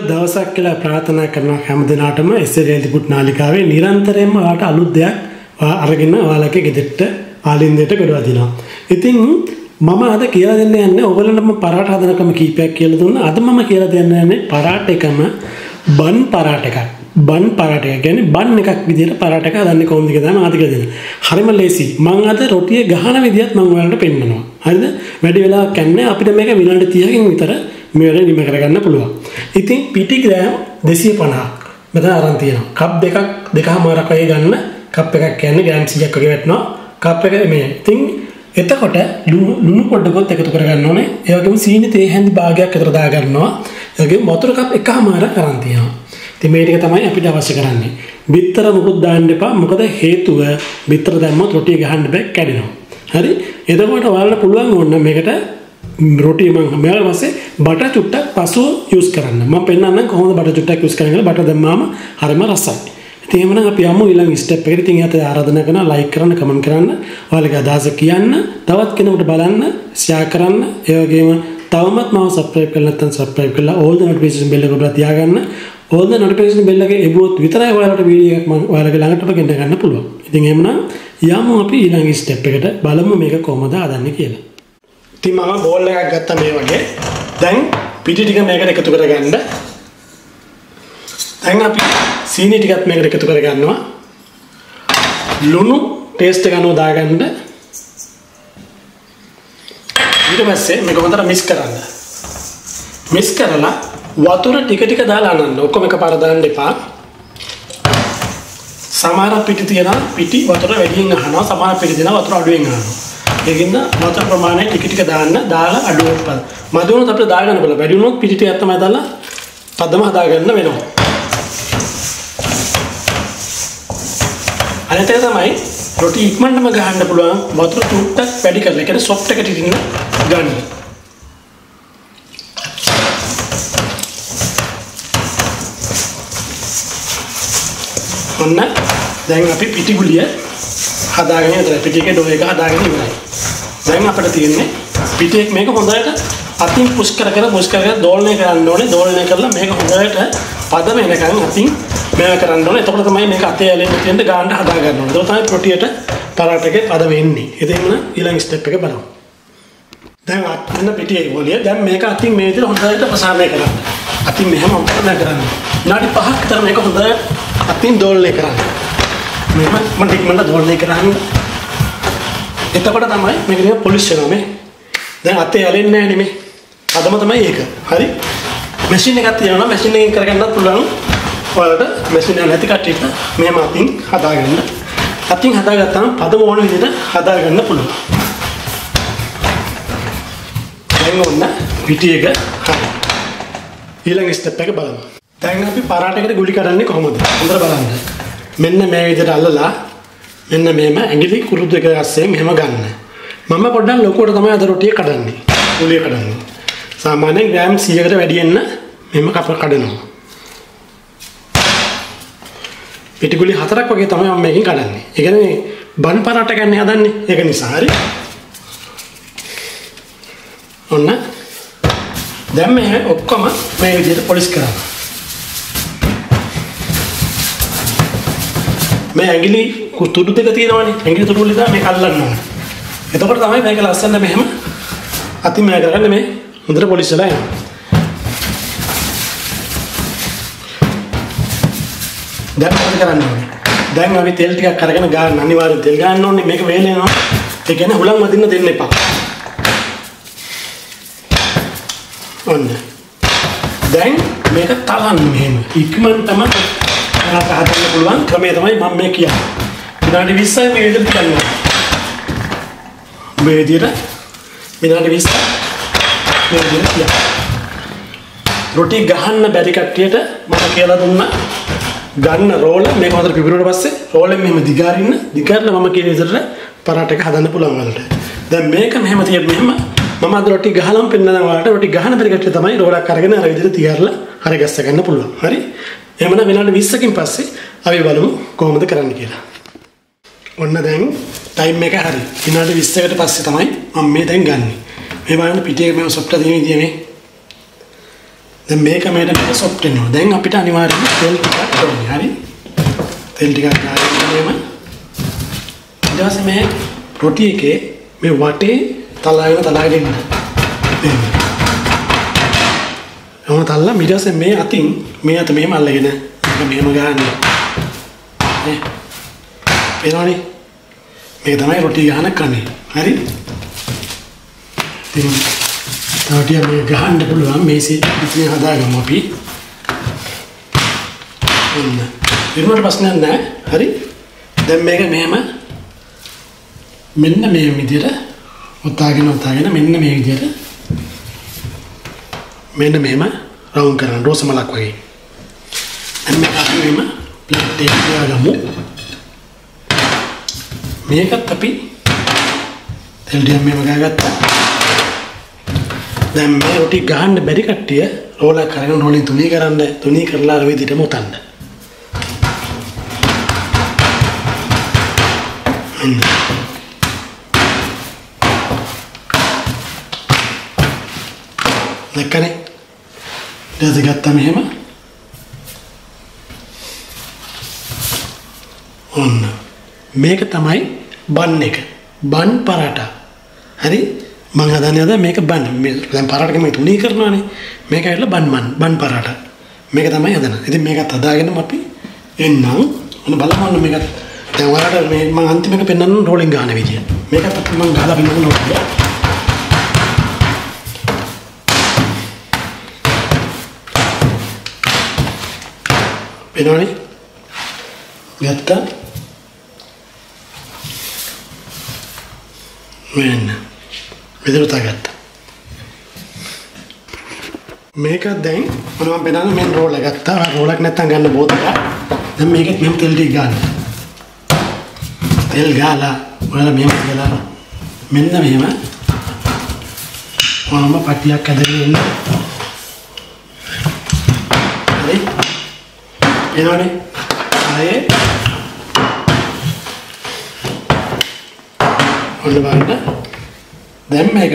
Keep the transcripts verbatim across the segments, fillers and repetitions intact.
දවසක් කියලා ප්‍රාර්ථනා කරනවා හැම දිනාටම එස්එල් ලිපුත් නාලිකාවේ නිරන්තරයෙන්ම ඔයාලට අලුත් දෙයක් අරගෙන ඔයාලගේ ගෙදරට ආලින්දයට ගොඩ වදිනවා. ඉතින් මම අද කියලා දෙන්න යන්නේ ඔයගොල්ලන්ටම පරාට හදන ක්‍රම කීපයක් කියලා දුන්නා. අද මම කියලා දෙන්න යන්නේ පරාට එකම බන් පරාට එකක්. බන් පරාට එක කියන්නේ බන් එකක් විදියට පරාට එක හදන්නේ කොහොමද කියලා තමයි ආදි කියලා දෙන්න. හරිම ලේසි. මම අද රොටිය ගහන විදියත් මම ඔයාලට පෙන්නනවා. හරිද? වැඩි වෙලාවක් යන්නේ අපිට මේක විනාඩි තිහකින් විතර මේ වැඩේ නිම කරගන්න පුළුවන්. ඉතින් පිටි ග්‍රෑම් දෙසිය පනහක් මෙතන අරන් තියෙනවා. කප් දෙකක් දෙකමාරක් වගේ ගන්න. කප් එකක් කියන්නේ ග්‍රෑම් සීයක් වගේ වැටෙනවා. කප් එක මේ ඉතින් එතකොට ලුණු පොඩ්ඩකොත් එකතු කරගන්න ඕනේ. ඒ වගේම සීනි තේ හැඳි භාගයක් අතර දා ගන්නවා. ඒ වගේම වතුර කප් එකමාරක් අරන් තියෙනවා. ඉතින් මේ ටික තමයි අපිට අවශ්‍ය කරන්නේ. බිත්තර මුකුත් දාන්න එපා. මොකද හේතුව බිත්තර දැම්මොත් රොටිය ගහන්න බෑ කැඩෙනවා. හරි? එතකොට ඔයාලට පුළුවන් ඕන මේකට රොටිය මම මෙයාලා පස්සේ බටර් චුට්ටක් පසුව යූස් කරන්න. මම පෙන්නන්නම් කොහොමද බටර් චුට්ටක් යූස් කරන්නේ කියලා. බටර් දැම්මාම හරිම රසයි. ඉතින් එහෙනම් අපි යමු ඊළඟ ස්ටෙප් එකට. ඉතින් යාට ආරාධනා කරනවා ලයික් කරන්න, කමෙන්ට් කරන්න, ඔයාලගේ අදහස කියන්න, තවත් කෙනෙකුට බලන්න, ෂෙයා කරන්න. ඒ වගේම තවමත් මාව සබ්ස්ක්‍රයිබ් කරලා නැත්නම් සබ්ස්ක්‍රයිබ් කරලා all the notification bell එක උඩ තියාගන්න. all the notification bell එකේ එබුවොත් විතරයි ඔයාලට වීඩියෝ එකක් මම ඔයාලගේ ළඟටම ගෙන්න ගන්න පුළුවන්. ඉතින් එහෙනම් යමු අපි ඊළඟ ස්ටෙප් එකට. බලමු මේක කොහොමද හදන්නේ කියලා. ඉතින් මම බෝල් එකක් ගත්තා මේ වගේ. දැන් පිටි ටික මේකට එකතු කරගන්න. දැන් අපි සීනි ටිකත් මේකට එකතු කරගන්නවා. ලුණු ටේස්ට් එක අනුව දාගන්න. ඊට පස්සේ මේක හොඳට මික්ස් කරන්න. මික්ස් කරලා වතුර ටික ටික දාලා අනන්න. ඔක්කොම එකපාර දාන්න එපා. සමහර පිටි තියෙනවා පිටි වතුර වැඩියෙන් අහනවා. සමහර පිටි තියෙනවා වතුර අඩුවෙන් අහනවා. ඒකින්ද වතුර ප්‍රමාණය ටික ටික දාන්න. දාලා අඩුවට පද. මදි වුණොත් අපිට දාගන්න බල. වැඩි වුණොත් පිටි ටිකක් තමයි දාලා පදම හදාගන්න වෙනවා. අනිත් එක තමයි රොටි ඉක්මනටම ගහන්න පුළුවන් වතුර චුට්ටක් වැඩි කරලා. ඒ කියන්නේ සොෆ්ට් එකට ඉන්න ගන්න. ඔන්න දැන් අපි පිටි ගුලිය හදාගෙන ඉවරයි. පිටි එකේ ඩෝ එක හදාගෙන ඉවරයි. දැන් අපිට තියෙන්නේ පිටි එක මේක හොඳට අතින් පුෂ් කර කර පුෂ් කර කර දෝලණය කරන්න ඕනේ. දෝලණය කරලා මේක හොඳට පද වෙනකන් අතින් මේක කරන්න ඕනේ. එතකොට තමයි මේක අතේ ඇලෙන්න තියෙන ගානට හදා ගන්න ඕනේ. ඒක තමයි රොටියට පරාට එකේ පද වෙන්නේ. ඉතින් ඊළඟ ස්ටෙප් එක බලමු. දැන් අන්න පිටියේ ගොලිය. දැන් මේක අතින් මේ විදිහට හොඳට ප්‍රසාරණය කරන්න. අතින් මෙහෙම අම්පරණය කරන්න. විනාඩි පහක් විතර මේක හොඳට අතින් දෝලණය කරන්න. මෙහෙම මම ටිකමන්ට දෝලණය කරන්න. එතකොට තමයි මේක නිකන් පොලිෂ් වෙනවා මේ. දැන් අතේ ඇලෙන්නේ නැහැ නෙමෙයි. අදම තමයි ඒක. හරි? මැෂින් එකක් තියෙනවා. මැෂින් එකෙන් කරගන්නත් පුළුවන්. ඔයාලට මැෂින් එක නැති කට්ටියට මෙහෙම අතින් හදාගන්න. අතින් හදාගත්තාම පදම ඕන විදිහට හදාගන්න පුළුවන්. දැන් ඔන්න පිටි එක හරි. ඊළඟ ස්ටෙප් එක බලමු. දැන් අපි පරාටයකට ගුලි කඩන්නේ කොහොමද? හොඳට බලන්න. මෙන්න මේ විදිහට අල්ලලා මෙන්න මෙහෙම ඇඟිලි කුරුදු එක ඇස්සේ මෙහෙම ගන්න. මම පොඩ්ඩක් ලොකුවට තමයි අද රොටිය කඩන්නේ. ගුලිය කඩන්නේ. සාමාන්‍යයෙන් ග්‍රෑම් සීයකට වැඩි වෙන්න මෙහෙම කප කඩනවා. පිටි ගුලි හතරක් වගේ තමයි මම මේකෙන් කඩන්නේ. ඒ කියන්නේ බන් පරාට ගන්න හදන්නේ. ඒක නිසා හරි. ඔන්න දැන් මේ ඔක්කොම මේ විදිහට පොලිෂ් කරනවා. මේ ඇඟිලි තුඩු දෙක තියෙනවානේ. ඇඟිලි තුඩු වලින් තමයි මේක අල්ලන්න ඕනේ. එතකොට තමයි මේක ලස්සන මෙහෙම අතින් මේක කරගන්න මේ හොඳට පොලිෂ් වෙලා යනවා. දැන් මොකද කරන්න ඕනේ? දැන් අපි තෙල් ටිකක් අරගෙන ගන්න අනිවාර්යෙන් තෙල් ගන්න ඕනේ. මේක වේලෙනවා. ඒ කියන්නේ හුලං වදින්න දෙන්න එපා. ඔන්න. දැන් මේක තලන්න මෙහෙම. ඉක්මනටම ඔයාලට හදන්න පුළුවන් ක්‍රමය තමයි මම මේ කියන්නේ. විනාඩි විස්සයි මේ විදිහට කරනවා. මේ විදිහට විනාඩි විස්ස මේ විදිහට කියනවා. රොටි ගහන්න බැරි කට්ටියට මම කියලා දුන්නා ගන්න රෝල මේක හොඳට පිපිරුවට පස්සේ රෝලෙන් මෙහෙම දිගාරින්න දිගාරලා මම කියන විදිහට පරාට එක හදන්න පුළුවන් වලට. දැන් මේක මෙහෙම තියෙන මෙහෙම මම අද රොටි ගහලම් පෙන්නනවා වලට රොටි ගහන බැරි කට්ටිය තමයි රෝලක් අරගෙන අර විදිහට දිගාරලා හරි ගස්ස ගන්න පුළුවන්. හරි? එහෙමනම් විනාඩි විස්සකින් පස්සේ අපි බලමු කොහොමද කරන්න කියලා. ඔන්න දැන් ටයිම් එක හරි. විනාඩි විස්සකට පස්සේ තමයි මම මේ දැන් ගන්නෙ. මේ බලන්න පිටියේ මේ සොෆ්ට් තියෙන විදිය මේ. දැන් මේක මේට මේක සොෆ්ට් වෙනවා. දැන් අපිට අනිවාර්යයෙන්ම තෙල් ටිකක් ඕනේ. හරි. තෙල් ටිකක් දාගෙන ඊට පස්සේ මේ රොටි එකේ මේ වටේ තලාගෙන තලාගෙන ඉන්න. දෙන්න. ඔහොම තල්ලා ඊට පස්සේ මේ අතින් මේ අත මෙහෙම අල්ලගෙන මේක මෙහෙම ගහන්න. නේ. එනවනේ. මේක තමයි රොටි ගහන කන්නේ. හරි. ඉතින් රොටිය මේ ගහන්න පුළුවන් මේසේ ඉතින් හදාගමු අපි. ඔන්න. ඊළඟට ප්‍රශ්නයක් නැහැ. හරි. දැන් මේක මෙහෙම මෙන්න මේ විදිහට උත්තාගෙන උත්තාගෙන මෙන්න මේ විදිහට මෙන්න මෙහෙම රවුන්ඩ් කරන්න රෝස මලක් වගේ. දැන් මේක අපි මෙහෙම ප්ලේට් එකේ තියාගමු. මේකත් අපි තෙල් ටිකක් මෙහෙම ගාගත්තා. දැන් මේ රොටි ගහන්න බැරි කට්ටිය රෝලක් කරගෙන රෝලින් තුනී කරන්න තුනී කරලා අර විදිහටම උතන්න. දැක්කනේ? ඊට ගත්තා මෙහෙම. ඔන්න. මේක තමයි බන් එක. බන් පරාටා. හරි? මම හදන්නේ අද මේක බන්. මේ දැන් පරාටක මේ තුනී කරනවානේ. මේක ඇවිල්ලා බන් මන් බන් පරාටා. මේක තමයි හදන්නේ. ඉතින් මේකත් හදාගෙනම අපි එන්නම්. ඔන්න බලන්න මේක. දැන් ඔයාලට මේ මම අන්තිම එක පෙන්නන්න රෝලින් ගන්න විදිය. මේකත් අපි මම ගහලා පෙන්නන්න ඕනේ. එනවනේ. ගත්තා. මෙන්න. මෙතන තාගත්තා. මේක දැන් මොනවද බෙනන්නේ මෙන් රෝල් එක ගත්තා. රෝලක් නැත්තම් ගන්න බෝතලයක්. දැන් මේකත් මෙහෙම තෙල් ටික ගන්න. තෙල් ගාලා ඔයාලා මෙහෙම කියලා මෙන්න මෙහෙම වහම පටියක් ඇදගෙන ඉන්න. හරි. එනවනේ. ආයේ ඔන්න බලන්න. දැන් මේක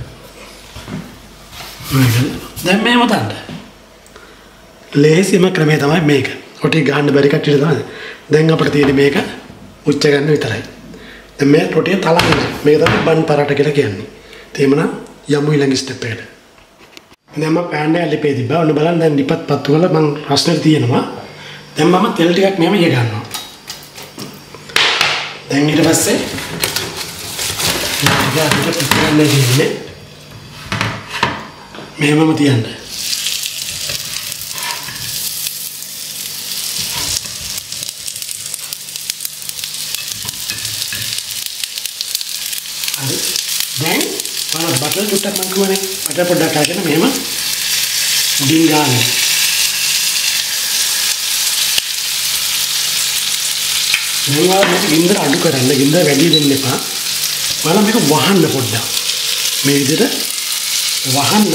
මේක දැන් මේ මතන්න. ලේසිම ක්‍රමය තමයි මේක. රොටි ගහන්න බැරි කට්ටියට තමයි. දැන් අපිට තියෙන්නේ මේක උච්ච ගන්න විතරයි. දැන් මේ රොටිය තලන්න. මේක තමයි බන් පරාට කියලා කියන්නේ. තේමනම් යමු ඊළඟ ස්ටෙප් එකට. දැන් මම පෑන් එක ලිපේ තිබ්බා. ඔන්න බලන්න දැන් ලිපත් පත්තු කරලා මම රස්නෙට තියෙනවා. දැන් මම තෙල් ටිකක් මෙහෙම ඉය ගන්නවා. දැන් ඊට පස්සේ ඊට පිටින් දෙන්නේ මෙහෙමම තියන්න. හරි. දැන් මම බටර් චුට්ටක් මම කියවනේ. බටර් පොඩ්ඩක් අරගෙන මෙහෙම උඩින් ගන්න. දැන් මේක ගින්දර අඩු කරන්න. ගින්දර වැඩි වෙන්න එපා. බලන්න මේක වහන්න පොඩ්ඩක්. මේ විදිහට වහන්න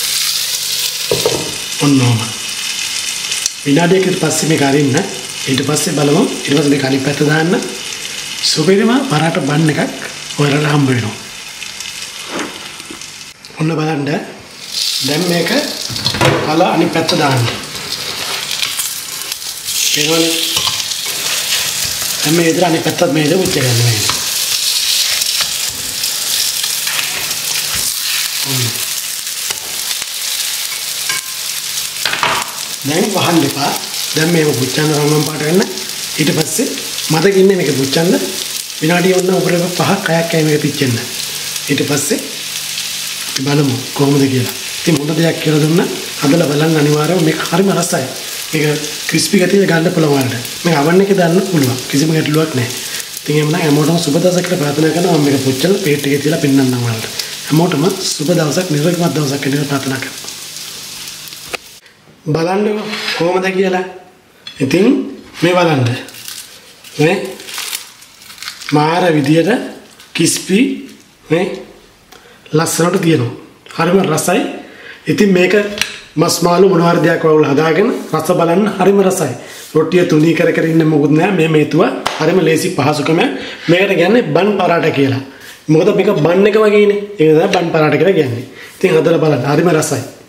ඔන්නෝම. විනාඩියකට පස්සේ මේක අරින්න. ඊට පස්සේ බලමු. ඊට පස්සේ මේක අනිත් පැත්ත දාන්න. සුපිරිම පරාට බන් එකක් ඔයාලට හම්බ වෙනවා. ඔන්න බලන්න. දැන් මේක අල අනිත් පැත්ත දාන්න. එනවනේ. දැන් මේ විතර අනිත් පැත්තත් මේ විදිහට උච්ච ගන්න වෙනවා. දැන් වහන්න එපා. දැන් මේක පුච්චන්න රවුම් පාට ගන්න. ඊට පස්සේ මතක ඉන්නේ මේක පුච්චන්න විනාඩිය වුණා උඩ පහක් හයක් ඇයි මේක පිච්චෙන්න. ඊට පස්සේ අපි බලමු කොහොමද කියලා. ඉතින් මොන දෙයක් කියලා දුන්නා හදලා බලන්න අනිවාර්යයෙන් මේක හරිම රසයි. මේක ක්‍රිස්පි ගතිය ගන්න පුළුවන් වලට. මේක අවන් එකේ දාන්න පුළුවන්. කිසිම ගැටලුවක් නැහැ. ඉතින් එහෙනම් හැමෝටම සුබ දවසකට ප්‍රාර්ථනා කරනවා. මම මේක පුච්චලා ප්ලේට් එකේ තියලා පෙන්නන්නම් වලට. හැමෝටම සුබ දවසක් නිරෝගීමත් දවසක් වෙන්න ප්‍රාර්ථනා කරනවා. බලන්න කොහොමද කියලා. ඉතින් මේ බලන්න. මේ මාර විදියට කිස්පි මේ ලස්සනට තියෙනවා. හරිම රසයි. ඉතින් මේක මස් මාළු මොනවා හරි දෙයක් වල හදාගෙන රස බලන්න හරිම රසයි. රොටිය තුනී කර කර ඉන්න මොකුත් නෑ. මේ මේතුව හරිම ලේසි පහසුකම. මේකට කියන්නේ බන් පරාට කියලා. මොකද මේක බන් එක වගේනේ. ඒක තමයි බන් පරාට කියලා කියන්නේ. ඉතින් හදලා බලන්න හරිම රසයි.